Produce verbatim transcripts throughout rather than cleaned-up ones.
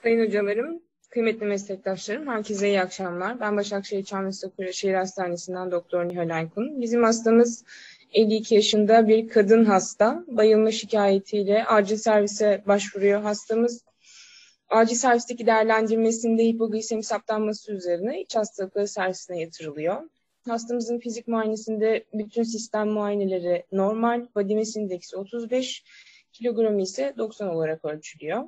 Sayın hocalarım, kıymetli meslektaşlarım, herkese iyi akşamlar. Ben Başakşehir Çamlıca Şehir Hastanesi'nden Doktor Nihal Aykun. Bizim hastamız elli iki yaşında bir kadın hasta. Bayılma şikayetiyle acil servise başvuruyor. Hastamız acil servisteki değerlendirmesinde hipoglisemi saptanması üzerine iç hastalıkları servisine yatırılıyor. Hastamızın fizik muayenesinde bütün sistem muayeneleri normal, body mass indeksi otuz beş, kilogramı ise doksan olarak ölçülüyor.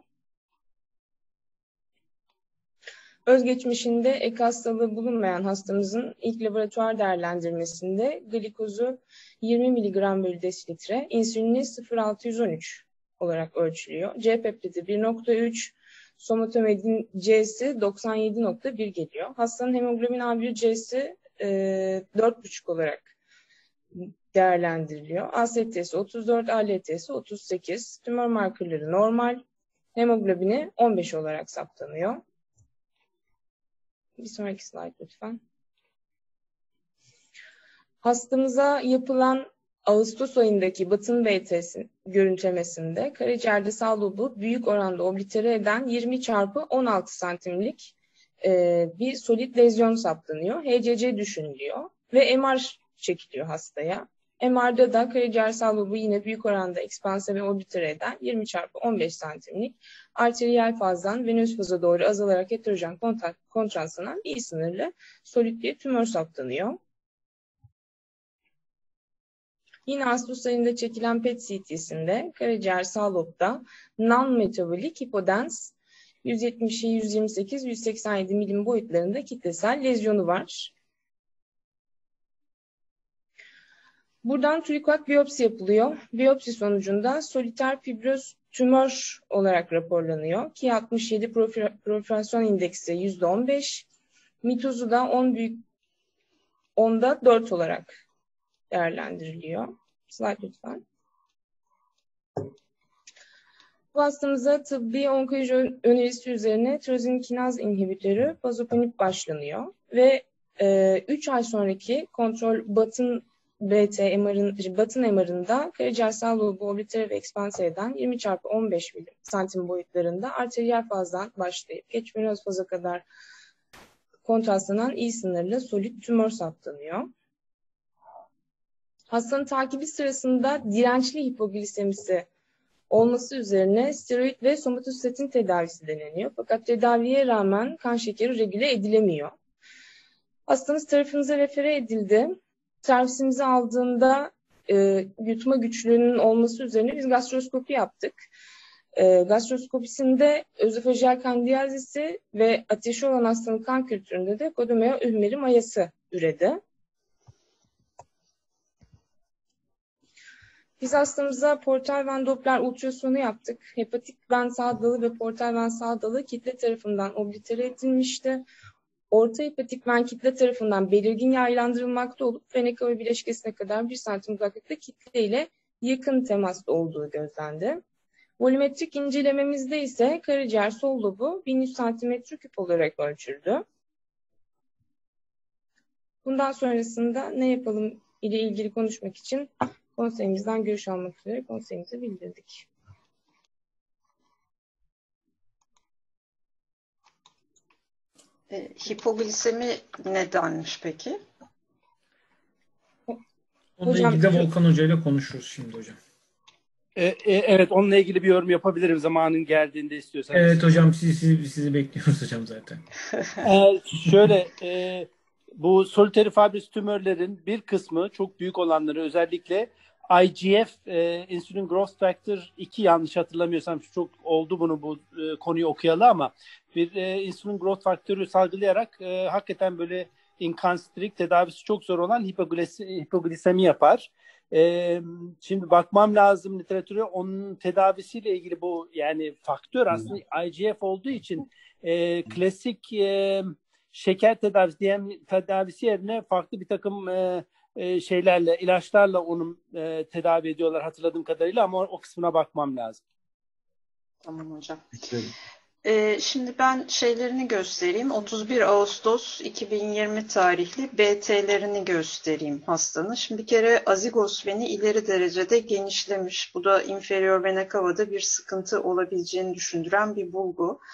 Özgeçmişinde ek hastalığı bulunmayan hastamızın ilk laboratuvar değerlendirmesinde glikozu yirmi miligram bölü desilitre, insülini sıfır virgül altı yüz on üç olarak ölçülüyor. C-peptidi bir nokta üç, somatomedin C'si doksan yedi nokta bir geliyor. Hastanın hemoglobin A bir C'si e, dört buçuk olarak değerlendiriliyor. A S T'si otuz dört, A L T'si otuz sekiz. Tümör markerları normal. Hemoglobini on beş olarak saptanıyor. Bir sonraki slide lütfen. Hastamıza yapılan Ağustos ayındaki batın B T'si görüntülemesinde karaciğerde sağ lobu büyük oranda oblitere eden yirmi çarpı on altı santimlik e, bir solit lezyon saptanıyor. H C C düşünülüyor ve M R çekiliyor hastaya. M R'da da karaciğer sağ lobu yine büyük oranda ekspanse ve oblitere eden yirmi çarpı on beş santimlik arteriyel fazdan venöz faza doğru azalarak heterojen kontrastlanan iyi sınırlı solit bir tümör saptanıyor. Yine Ağustos ayında çekilen P E T C T'sinde karaciğer sağ lobda non-metabolik hipodens yüz yetmiş, yüz yirmi sekiz, yüz seksen yedi milim boyutlarında kitlesel lezyonu var. Buradan TÜRİKVAK biyopsi yapılıyor. Biyopsi sonucunda soliter fibroz tümör olarak raporlanıyor. Ki altmış yedi proliferasyon indeksi yüzde on beş, mitozu da on büyük onda dört olarak değerlendiriliyor. Slide lütfen. Bu hastamıza tıbbi onkoloji önerisi üzerine tirozin kinaz inhibitörü pazopanib başlanıyor ve üç ay sonraki kontrol batın B T M R'ın, batın M R'ında karaciğer sağ lobu oblitere ve ekspanse eden yirmi çarpı on beş santim boyutlarında arteriyel fazdan başlayıp geç venöz faza kadar kontrastlanan iyi sınırlı solit tümör saptanıyor. Hastanın takibi sırasında dirençli hipoglisemisi olması üzerine steroid ve somatostatin tedavisi deneniyor. Fakat tedaviye rağmen kan şekeri regüle edilemiyor. Hastamız tarafımıza refere edildi. Servisimizi aldığında e, yutma güçlüğünün olması üzerine biz gastroskopi yaptık. E, gastroskopisinde özofajal kandiyazisi ve ateşi olan hastanın kan kültüründe de kodomea ühmeri mayası üredi. Biz hastamıza portal ven Doppler ultrasonu yaptık. Hepatik ven sağ dalı ve portal ven sağ dalı kitle tarafından oblitere edilmişti. Orta hepatik ven kitle tarafından belirgin yaylandırılmakta olup veneka ve bileşkesine kadar bir santim uzaklıkta kitle ile yakın temasta olduğu gözlendi. Volümetrik incelememizde ise karaciğer sol lobu bin yüz santimetre küp olarak ölçüldü. Bundan sonrasında ne yapalım ile ilgili konuşmak için konseyimizden görüş almak üzere konseyimize bildirdik. E, hipoglisemi nedenmiş peki? Onunla Hocam, ilgili de Volkan Hoca ile konuşuruz şimdi hocam. E, e, evet, onunla ilgili bir yorum yapabilirim zamanın geldiğinde istiyorsanız. Evet hocam, sizi, sizi, sizi bekliyoruz hocam zaten. e, şöyle, e, bu solitary fibrous tümörlerin bir kısmı, çok büyük olanları özellikle I G F, e, Insulin Growth Factor iki, yanlış hatırlamıyorsam, çok oldu bunu bu e, konuyu okuyalı ama bir e, Insulin Growth Factor'ı salgılayarak e, hakikaten böyle inconstrik, tedavisi çok zor olan hipoglisemi, hipoglisemi yapar. E, şimdi bakmam lazım literatüre, onun tedavisiyle ilgili. Bu yani faktör aslında I G F olduğu için e, klasik e, şeker tedavisi diyen tedavisi yerine farklı bir takım e, e, şeylerle, ilaçlarla onu e, tedavi ediyorlar hatırladığım kadarıyla, ama o, o kısmına bakmam lazım. Tamam hocam. Ee, şimdi ben şeylerini göstereyim. otuz bir Ağustos iki bin yirmi tarihli B T'lerini göstereyim hastanın. Şimdi bir kere azigos veni ileri derecede genişlemiş. Bu da inferior vena cava'da bir sıkıntı olabileceğini düşündüren bir bulgu.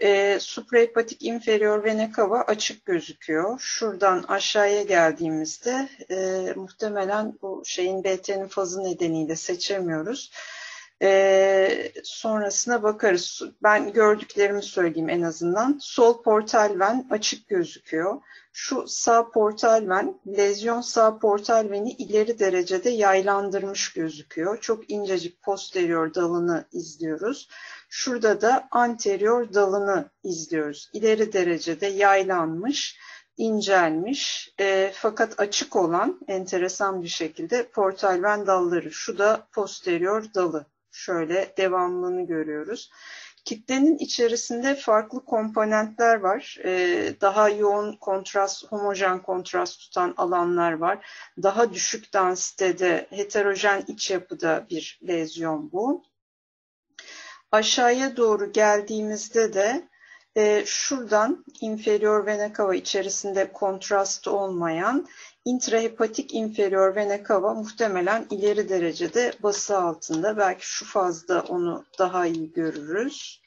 E, suprahepatik inferior vena cava açık gözüküyor. Şuradan aşağıya geldiğimizde e, muhtemelen bu şeyin B T'nin fazı nedeniyle seçemiyoruz. E, sonrasına bakarız. Ben gördüklerimi söyleyeyim en azından. Sol portal ven açık gözüküyor. Şu sağ portal ven, lezyon sağ portal veni ileri derecede yaylandırmış gözüküyor. Çok incecik posterior dalını izliyoruz. Şurada da anterior dalını izliyoruz. İleri derecede yaylanmış, incelmiş e, fakat açık olan enteresan bir şekilde portal ven dalları. Şu da posterior dalı. Şöyle devamlılığını görüyoruz. Kitlenin içerisinde farklı komponentler var. Ee, daha yoğun kontrast, homojen kontrast tutan alanlar var. Daha düşük densitede, heterojen iç yapıda bir lezyon bu. Aşağıya doğru geldiğimizde de e, şuradan inferior vena cava içerisinde kontrast olmayan intrahepatik inferior vena cava muhtemelen ileri derecede bası altında. Belki şu fazda onu daha iyi görürüz.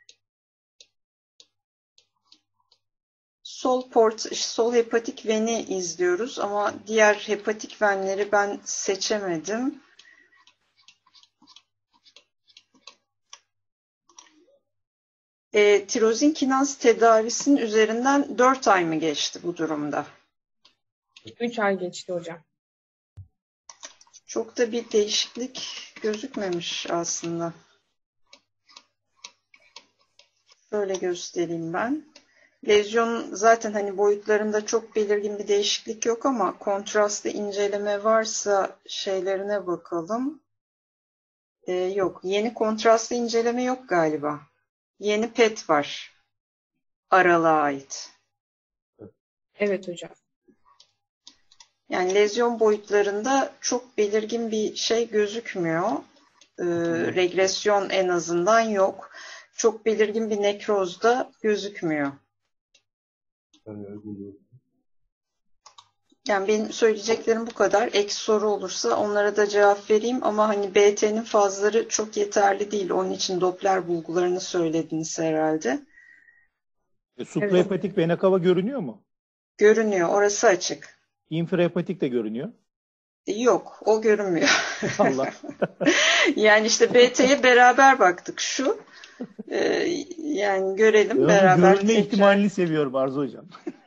Sol port, sol hepatik veni izliyoruz ama diğer hepatik venleri ben seçemedim. E, tirozin kinaz tedavisinin üzerinden dört ay mı geçti bu durumda? üç ay geçti hocam. Çok da bir değişiklik gözükmemiş aslında. Şöyle göstereyim ben. Lezyon zaten hani boyutlarında çok belirgin bir değişiklik yok ama kontrastlı inceleme varsa şeylerine bakalım. Ee, yok. Yeni kontrastlı inceleme yok galiba. Yeni P E T var. Aralığa ait. Evet hocam. Yani lezyon boyutlarında çok belirgin bir şey gözükmüyor. Ee, regresyon en azından yok. Çok belirgin bir nekroz da gözükmüyor. Yani benim söyleyeceklerim bu kadar. Ek soru olursa onlara da cevap vereyim ama hani B T'nin fazları çok yeterli değil. Onun için Doppler bulgularını söylediniz herhalde. E, suprahepatik vena cava görünüyor mu? Görünüyor. Orası açık. İnfrahepatik de görünüyor. Yok. O görünmüyor. Allah. Yani işte B T'ye beraber baktık şu. Ee, yani görelim Ben beraber. görünme tekrar. ihtimalini seviyorum Arzu Hocam.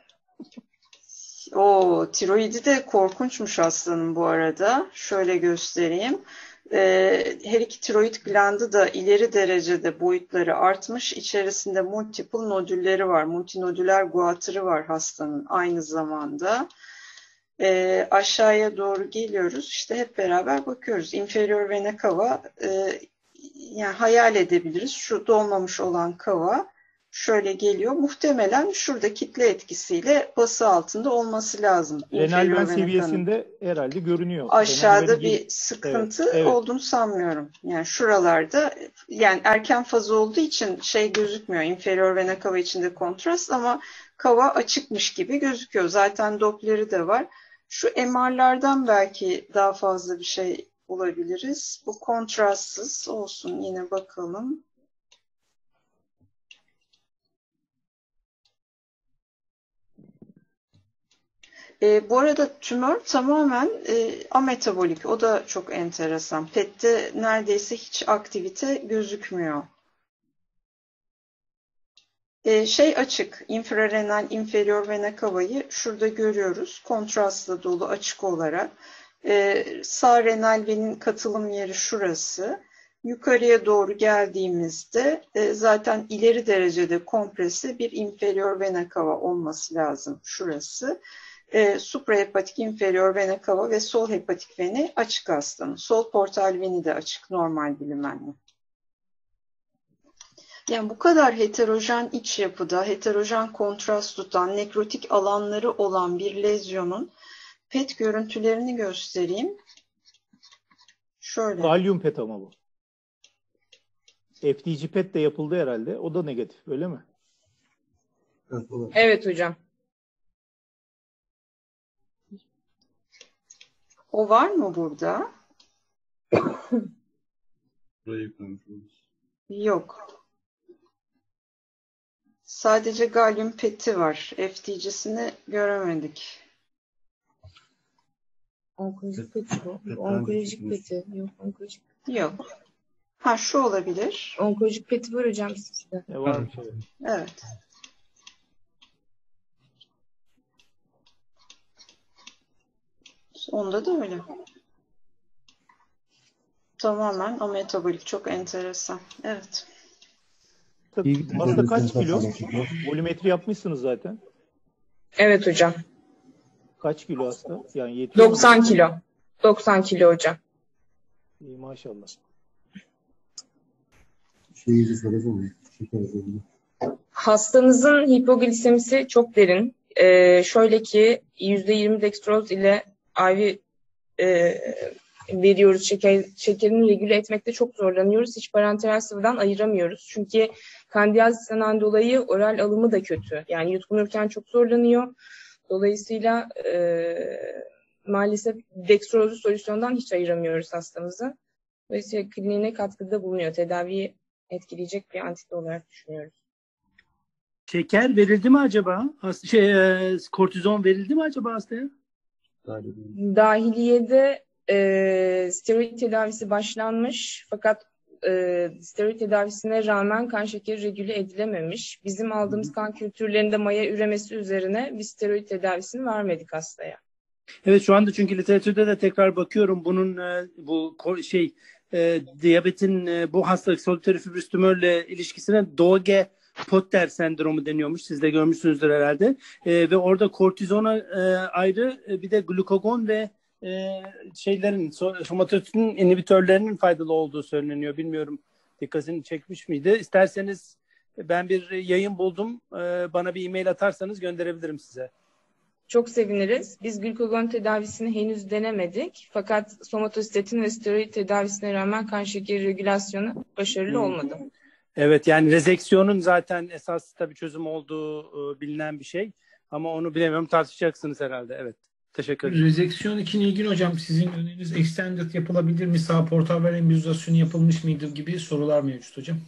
O tiroidi de korkunçmuş hastanın bu arada. Şöyle göstereyim. Ee, her iki tiroid glandı da ileri derecede boyutları artmış. İçerisinde multiple nodülleri var. Multinodüler guatrı var hastanın aynı zamanda. Ee, aşağıya doğru geliyoruz. İşte hep beraber bakıyoruz. Inferior vena cava e, yani hayal edebiliriz. Şu dolmamış olan kava şöyle geliyor. Muhtemelen şurada kitle etkisiyle bası altında olması lazım. Renal ven seviyesinde herhalde görünüyor. Aşağıda bir sıkıntı evet, evet. olduğunu sanmıyorum. Yani şuralarda yani erken fazı olduğu için şey gözükmüyor. Inferior vena cava içinde kontrast ama kava açıkmış gibi gözüküyor. Zaten Doppler'i de var. Şu M R'lardan belki daha fazla bir şey bulabiliriz. Bu kontrastsız olsun. Yine bakalım. E, bu arada tümör tamamen e, ametabolik. O da çok enteresan. P E T'te neredeyse hiç aktivite gözükmüyor. E, şey açık. İnfrarenal inferior vena cava'yı şurada görüyoruz. Kontrastla dolu açık olarak. E, sağ renal venin katılım yeri şurası. Yukarıya doğru geldiğimizde e, zaten ileri derecede kompresi bir inferior vena cava olması lazım. Şurası. E, suprahepatik inferior vena cava ve sol hepatik veni açık hastanın. Sol portal veni de açık normal bilimenle. Yani bu kadar heterojen iç yapıda, heterojen kontrast tutan, nekrotik alanları olan bir lezyonun P E T görüntülerini göstereyim. Şöyle. Galyum P E T ama bu. F D G P E T de yapıldı herhalde. O da negatif, öyle mi? Evet hocam. O var mı burada? Yok. Sadece galyum peti var. F D C'sini göremedik. Onkolojik peti bu. Onkolojik peti. Yok onkolojik. Yok. Ha şu olabilir. Onkolojik peti var hocam sizde. E, varmış evet. Evet. Onda da öyle. Tamamen ametabolik. Çok enteresan. Evet. Hasta kaç kilo? Volümetri yapmışsınız zaten. Evet hocam. Kaç kilo hasta? Yani yetiyor mu? doksan kilo. doksan kilo hocam. İyi, maşallah. Hastamızın hipoglisemisi çok derin. Ee, şöyle ki yüzde yirmi dextroz ile I V e, veriyoruz. Şeker, şekerini regüle etmekte çok zorlanıyoruz. Hiç parenteral sıvıdan ayıramıyoruz. Çünkü kandiyalizden dolayı oral alımı da kötü. Yani yutkunurken çok zorlanıyor. Dolayısıyla e, maalesef dextrozlu solüsyondan hiç ayıramıyoruz hastamızı. Dolayısıyla kliniğine katkıda bulunuyor. Tedaviyi etkileyecek bir antidot olarak düşünüyoruz. Şeker verildi mi acaba? Has- Şey, e, kortizon verildi mi acaba hastaya? Dahiliyede e, steroid tedavisi başlanmış fakat e, steroid tedavisine rağmen kan şekeri regüle edilememiş. Bizim aldığımız kan kültürlerinde maya üremesi üzerine bir steroid tedavisini vermedik hastaya. Evet, şu anda çünkü literatürde de tekrar bakıyorum bunun e, bu ko- şey e, diyabetin e, bu hastalık solitary fibrous tümörle ilişkisine Doge-Potter sendromu deniyormuş. Siz de görmüşsünüzdür herhalde. E, ve orada kortizona e, ayrı e, bir de glukagon ve e, şeylerin so- somatotropin inhibitörlerinin faydalı olduğu söyleniyor. Bilmiyorum, dikkatini çekmiş miydi? İsterseniz ben bir yayın buldum. E, bana bir e-mail atarsanız gönderebilirim size. Çok seviniriz. Biz glukagon tedavisini henüz denemedik. Fakat somatostatin ve steroid tedavisine rağmen kan şekeri regülasyonu başarılı Hmm. olmadı. Evet, yani rezeksiyonun zaten esas tabii çözüm olduğu e, bilinen bir şey. Ama onu bilemiyorum, tartışacaksınız herhalde. Evet. Teşekkür ederim. Rezeksiyon için ilgili hocam sizin öneriniz extended yapılabilir mi? Sağ portal ve embolizasyonu yapılmış mıydı gibi sorular mevcut hocam.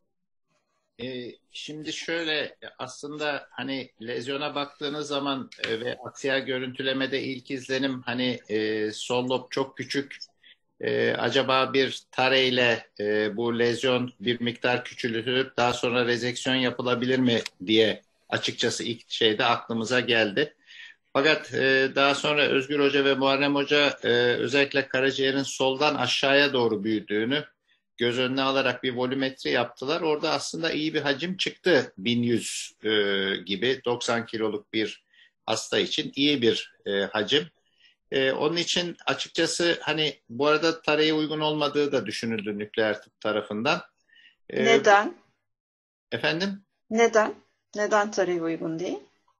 Ee, şimdi şöyle aslında hani lezyona baktığınız zaman e, ve aksiyel görüntülemede ilk izlenim hani e, sol lob çok küçük. E, acaba bir tareyle e, bu lezyon bir miktar küçültülüp daha sonra rezeksiyon yapılabilir mi diye açıkçası ilk şeyde aklımıza geldi. Fakat e, daha sonra Özgür Hoca ve Muharrem Hoca e, özellikle karaciğerin soldan aşağıya doğru büyüdüğünü göz önüne alarak bir volümetri yaptılar. Orada aslında iyi bir hacim çıktı. bin yüz e, gibi doksan kiloluk bir hasta için iyi bir e, hacim. E, onun için açıkçası hani bu arada tareye uygun olmadığı da düşünüldü nükleer tıp tarafından. E, Neden? Efendim? Neden? Neden tarağı uygun değil?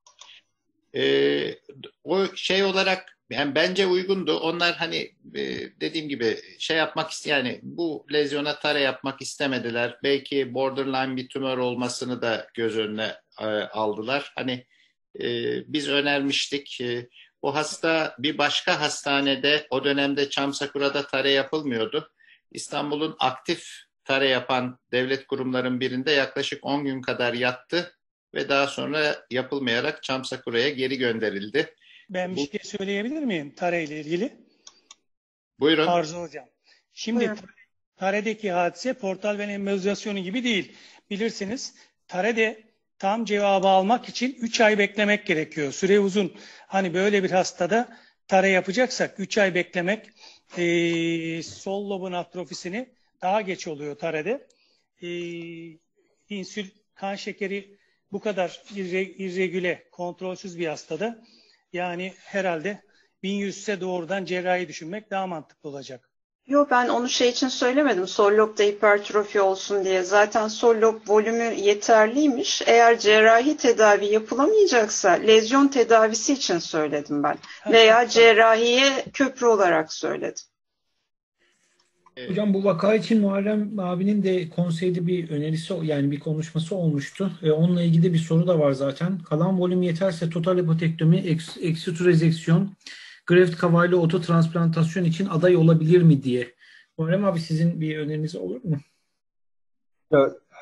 E, o şey olarak yani bence uygundu. Onlar hani e, dediğim gibi şey yapmak ist- yani bu lezyona tare yapmak istemediler. Belki borderline bir tümör olmasını da göz önüne e, aldılar. Hani e, biz önermiştik. E, o hasta bir başka hastanede o dönemde Çamsakura'da tare yapılmıyordu. İstanbul'un aktif tare yapan devlet kurumların birinde yaklaşık on gün kadar yattı ve daha sonra yapılmayarak Çamsakura'ya geri gönderildi. Ben bir Bu- şey söyleyebilir miyim Tare ile ilgili? Buyurun. Arzu hocam. Şimdi Buyurun. Tare'deki hadise portal ve embolizasyonu gibi değil. Bilirsiniz Tare'de tam cevabı almak için üç ay beklemek gerekiyor. Süre uzun. Hani böyle bir hastada Tare yapacaksak üç ay beklemek e, sol lobun atrofisini daha geç oluyor Tare'de. E, insül kan şekeri bu kadar irre, irregüle, kontrolsüz bir hastada yani herhalde bin yüz ise doğrudan cerrahi düşünmek daha mantıklı olacak. Yo ben onu şey için söylemedim. Sol lobda hipertrofi olsun diye. Zaten sol lob volümü yeterliymiş. Eğer cerrahi tedavi yapılamayacaksa lezyon tedavisi için söyledim ben. Veya cerrahiye köprü olarak söyledim. Hocam bu vaka için Muharrem abinin de konseyde bir önerisi yani bir konuşması olmuştu. E, onunla ilgili bir soru da var zaten. Kalan volüm yeterse total hepatektomi, eks, eksitu rezeksiyon, graft kavaylı ototransplantasyon için aday olabilir mi diye. Muharrem abi sizin bir öneriniz olur mu? Ya,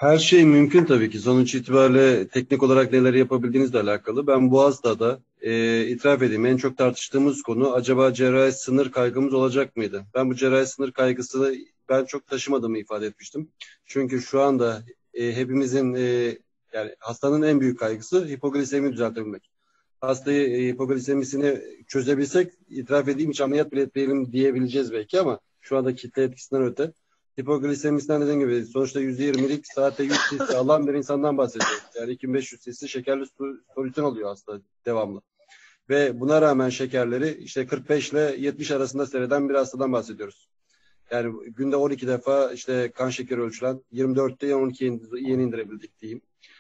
Her şey mümkün tabii ki. Sonuç itibariyle teknik olarak neler yapabildiğinizle alakalı. Ben bu hastada e, itiraf edeyim, en çok tartıştığımız konu acaba cerrahi sınır kaygımız olacak mıydı? Ben bu cerrahi sınır kaygısını ben çok taşımadığımı ifade etmiştim. Çünkü şu anda e, hepimizin e, yani hastanın en büyük kaygısı hipoglisemi düzeltebilmek. Hastayı e, hipoglisemisini çözebilsek itiraf edeyim hiç ameliyat bile etmeyelim diyebileceğiz belki ama şu anda kitle etkisinden öte. Hipoglisemisinden dediğim gibi sonuçta yüzde yirmilik saatte yüz cc alan bir insandan bahsediyoruz. Yani iki bin beş yüz cc şekerli solüsyon alıyor hasta devamlı. Ve buna rağmen şekerleri işte kırk beş ile yetmiş arasında seyreden bir hastadan bahsediyoruz. Yani günde on iki defa işte kan şekeri ölçülen yirmi dörtte on ikiye yeni indirebildik diyeyim.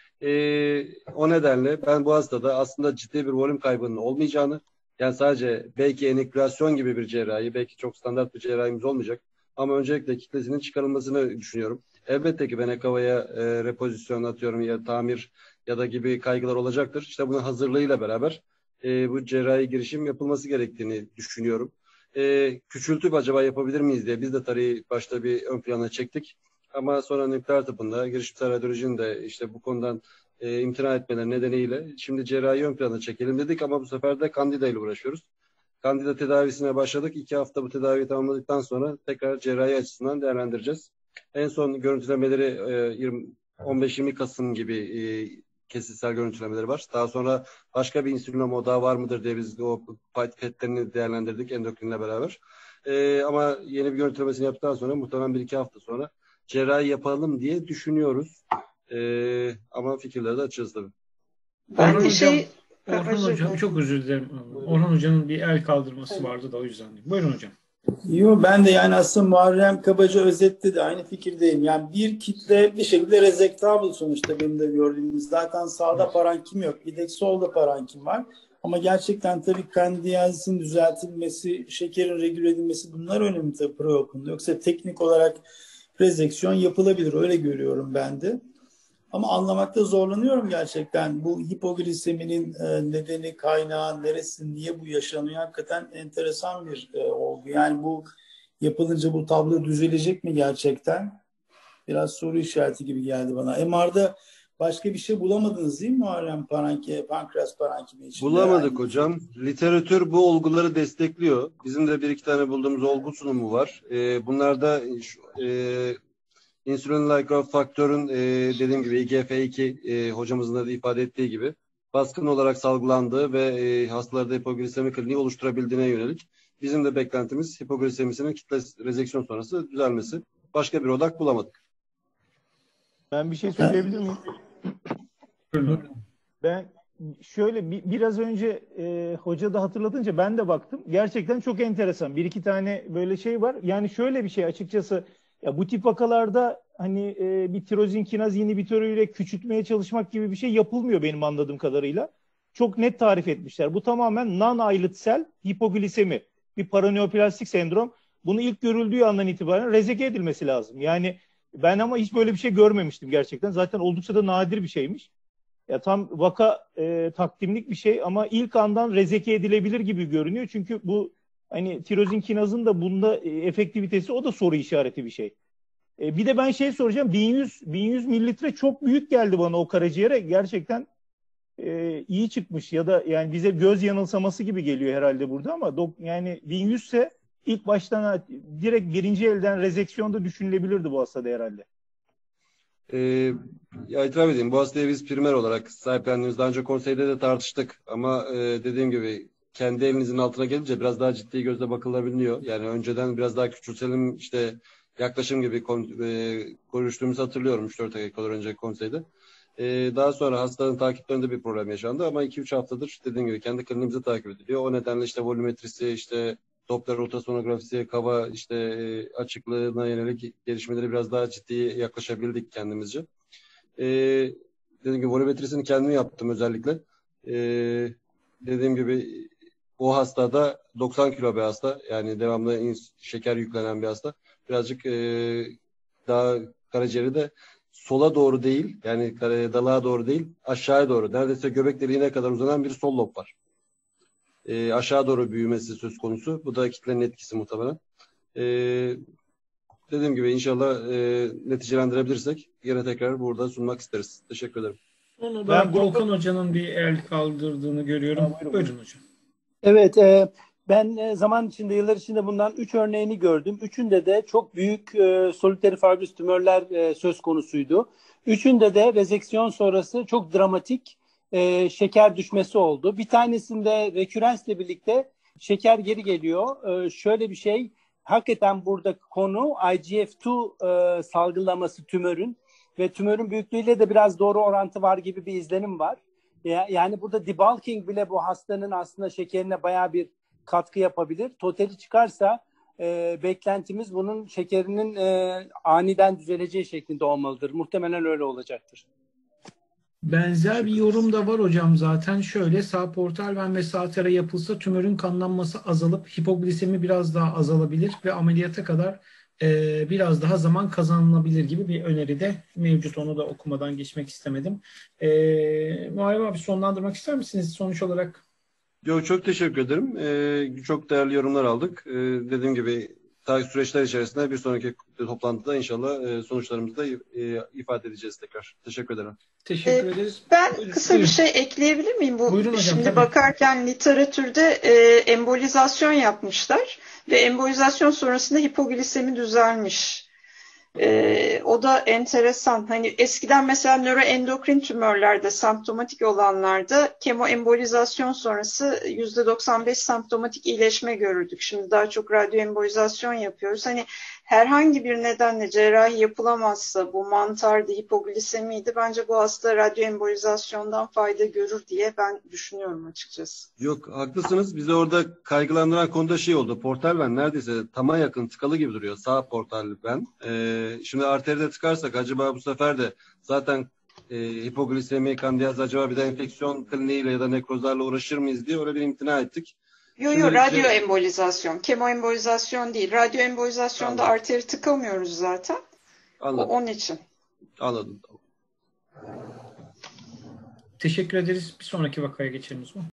Ee, o nedenle ben bu hastada aslında ciddi bir volüm kaybının olmayacağını, yani sadece belki enikülasyon gibi bir cerrahi, belki çok standart bir cerrahimiz olmayacak ama öncelikle kitlesinin çıkarılmasını düşünüyorum. Elbette ki ben E K A V'ya e, repozisyon atıyorum ya tamir ya da gibi kaygılar olacaktır. İşte bunun hazırlığıyla beraber e, bu cerrahi girişim yapılması gerektiğini düşünüyorum. E, küçültüp acaba yapabilir miyiz diye biz de tabii başta bir ön plana çektik. Ama sonra nükleer tıbbında girişimsel radyolojinin de işte bu konudan e, imtina etmeleri nedeniyle şimdi cerrahi ön plana çekelim dedik ama bu sefer de Candida ile uğraşıyoruz. Candida tedavisine başladık. İki hafta bu tedaviyi tamamladıktan sonra tekrar cerrahi açısından değerlendireceğiz. En son görüntülemeleri e, on beş yirmi Kasım gibi e, kesitsel görüntülemeleri var. Daha sonra başka bir insülinoma daha var mıdır diye biz o petlerini değerlendirdik endokrinle beraber. E, ama yeni bir görüntülemesini yaptıktan sonra muhtemelen bir iki hafta sonra cerrahi yapalım diye düşünüyoruz. Ee, ama fikirleri de açığız tabii. Ben Orhan de Hocam, şey... Orhan Özür Hocam dilerim. çok özür dilerim. Orhan Hoca'nın bir el kaldırması vardı da o yüzden. Buyurun hocam. Yo, ben de yani aslında Muharrem kabaca özetledi, aynı fikirdeyim. Yani bir kitle bir şekilde rezektable sonuçta benim de gördüğüm. Zaten sağda parenkim yok. Bir de solda parenkim var. Ama gerçekten tabii kandiyalizin düzeltilmesi, şekerin regüle edilmesi bunlar önemli tabii pre-open'da. Yoksa teknik olarak rezeksiyon yapılabilir. Öyle görüyorum ben de. Ama anlamakta zorlanıyorum gerçekten. Bu hipogliseminin e, nedeni, kaynağı, neresi, niye bu yaşanıyor? Hakikaten enteresan bir e, olgu. Yani bu yapılınca bu tablo düzelecek mi gerçekten? Biraz soru işareti gibi geldi bana. M R'da başka bir şey bulamadınız değil mi Muharrem? Parenki, pankreas parenkimi için. Bulamadık yani. hocam. Literatür bu olguları destekliyor. Bizim de bir iki tane bulduğumuz olgu sunumu var. E, bunlarda e, insülin-like growth faktörün e, dediğim gibi I G F iki e, hocamızın da ifade ettiği gibi baskın olarak salgılandığı ve e, hastalarda hipoglisemi kliniği oluşturabildiğine yönelik bizim de beklentimiz hipoglisemisinin kitle rezeksiyon sonrası düzelmesi. Başka bir odak bulamadık. Ben bir şey söyleyebilir miyim? Ben şöyle bir, biraz önce e, hoca da hatırlatınca ben de baktım. Gerçekten çok enteresan. Bir iki tane böyle şey var. Yani şöyle bir şey açıkçası. Ya bu tip vakalarda hani e, bir tirozin kinaz inhibitörüyle küçültmeye çalışmak gibi bir şey yapılmıyor benim anladığım kadarıyla. Çok net tarif etmişler. Bu tamamen non-islet cell hipoglisemi. Bir paraneoplastik sendrom. Bunu ilk görüldüğü andan itibaren rezeke edilmesi lazım. Yani ben ama hiç böyle bir şey görmemiştim gerçekten. Zaten oldukça da nadir bir şeymiş. Ya tam vaka e, takdimlik bir şey ama ilk andan rezeke edilebilir gibi görünüyor. Çünkü bu hani tirozin kinazın da bunda e, efektivitesi o da soru işareti bir şey. E, bir de ben şey soracağım. bin yüz bin yüz mililitre çok büyük geldi bana o karaciğere. Gerçekten e, iyi çıkmış ya da yani bize göz yanılsaması gibi geliyor herhalde burada ama dok, yani bin yüz ise ilk baştan direkt birinci elden rezeksiyonda düşünülebilirdi bu hastada herhalde. Ee, ya itiraf edeyim, bu hastayı biz primer olarak sahiplendiğimiz, daha önce konseyde de tartıştık ama e, dediğim gibi kendi elinizin altına gelince biraz daha ciddi gözle bakılabiliyor. Yani önceden biraz daha küçültelim işte yaklaşım gibi kon, e, konuştuğumuzu hatırlıyorum üç dört ay kadar önce konseyde. E, daha sonra hastanın takiplerinde bir problem yaşandı ama iki üç haftadır dediğim gibi kendi kliniğimizi takip ediliyor. O nedenle işte volümetrisi, işte Doppler ultrasonografisi, kava işte e, açıklığına yönelik gelişmeleri biraz daha ciddi yaklaşabildik kendimizce. E, dediğim gibi volümetrisini kendim yaptım özellikle. E, dediğim gibi o hastada doksan kilo bir hasta, yani devamlı şeker yüklenen bir hasta. Birazcık e, daha karaciğeri de sola doğru değil, yani dalağa doğru değil, aşağıya doğru, neredeyse göbek deliğine kadar uzanan bir sol lob var. E, aşağı doğru büyümesi söz konusu. Bu da kitlenin etkisi muhtemelen. E, Dediğim gibi inşallah e, neticelendirebilirsek yine tekrar burada sunmak isteriz. Teşekkür ederim. Onu Ben da Volkan Hoca'nın bir el kaldırdığını görüyorum. Ha, buyurun. Buyurun hocam. Evet, e, ben e, zaman içinde, yıllar içinde bundan üç örneğini gördüm. Üçünde de çok büyük e, solitary fibrous tümörler e, söz konusuydu. Üçünde de rezeksiyon sonrası çok dramatik e, şeker düşmesi oldu. Bir tanesinde rekürensle birlikte şeker geri geliyor. E, şöyle bir şey, hakikaten burada konu I G F iki e, salgılaması tümörün ve tümörün büyüklüğüyle de biraz doğru orantı var gibi bir izlenim var. Yani burada debulking bile bu hastanın aslında şekerine bayağı bir katkı yapabilir. Totali çıkarsa e, beklentimiz bunun şekerinin e, aniden düzeleceği şeklinde olmalıdır. Muhtemelen öyle olacaktır. Benzer bir yorum da var hocam zaten. Şöyle, sağ portal ven ve sağ tera yapılsa tümörün kanlanması azalıp hipoglisemi biraz daha azalabilir ve ameliyata kadar e, biraz daha zaman kazanılabilir gibi bir öneri de mevcut. Onu da okumadan geçmek istemedim. E, Muharrem abi, sonlandırmak ister misiniz sonuç olarak? Yok, çok teşekkür ederim. Ee, çok değerli yorumlar aldık. Ee, dediğim gibi takip süreçler içerisinde bir sonraki toplantıda inşallah e, sonuçlarımızı da e, ifade edeceğiz tekrar. Teşekkür ederim. Teşekkür Ee, ederiz. Ben Buyurun. kısa Buyurun. bir şey ekleyebilir miyim? Bu Buyurun hocam, şimdi tabii. bakarken literatürde e, embolizasyon yapmışlar ve embolizasyon sonrasında hipoglisemi düzelmiş. Ee, o da enteresan. Hani eskiden mesela nöroendokrin tümörlerde, semptomatik olanlarda kemoembolizasyon sonrası yüzde doksan beş semptomatik iyileşme görürdük. Şimdi daha çok radyoembolizasyon yapıyoruz. Hani herhangi bir nedenle cerrahi yapılamazsa, bu mantardı, hipoglisemiydi, bence bu hasta radyoembolizasyondan fayda görür diye ben düşünüyorum açıkçası. Yok, haklısınız. Bizi orada kaygılandıran konuda şey oldu. Portal ven neredeyse tama yakın tıkalı gibi duruyor. Sağ portal ven. Ee, şimdi arteride tıkarsak acaba bu sefer de zaten e, hipoglisemi, kandiyaz, acaba bir de enfeksiyon kliniğiyle ya da nekrozlarla uğraşır mıyız diye öyle bir imtina ettik. Yok yok, radyoembolizasyon, kemoembolizasyon değil. Radyoembolizasyonda Anladım. arteri tıkamıyoruz zaten. Anladım. O, onun için. Anladım. Teşekkür ederiz. Bir sonraki vakaya geçelim o zaman.